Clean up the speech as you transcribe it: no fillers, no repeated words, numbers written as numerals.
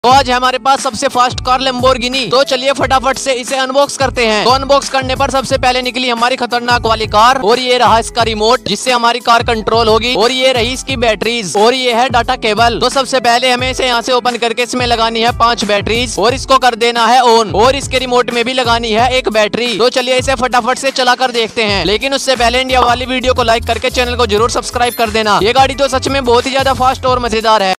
तो आज है हमारे पास सबसे फास्ट कार लैम्बोर्गिनी। तो चलिए फटाफट से इसे अनबॉक्स करते हैं। तो अनबॉक्स करने पर सबसे पहले निकली हमारी खतरनाक वाली कार, और ये रहा इसका रिमोट जिससे हमारी कार कंट्रोल होगी, और ये रही इसकी बैटरीज, और ये है डाटा केबल। तो सबसे पहले हमें इसे यहाँ से ओपन करके इसमें लगानी है 5 बैटरीज, और इसको कर देना है ऑन, और इसके रिमोट में भी लगानी है 1 बैटरी। तो चलिए इसे फटाफट से चला कर देखते हैं। लेकिन उससे पहले इंडिया वाली वीडियो को लाइक करके चैनल को जरूर सब्सक्राइब कर देना। ये गाड़ी तो सच में बहुत ही ज्यादा फास्ट और मजेदार है।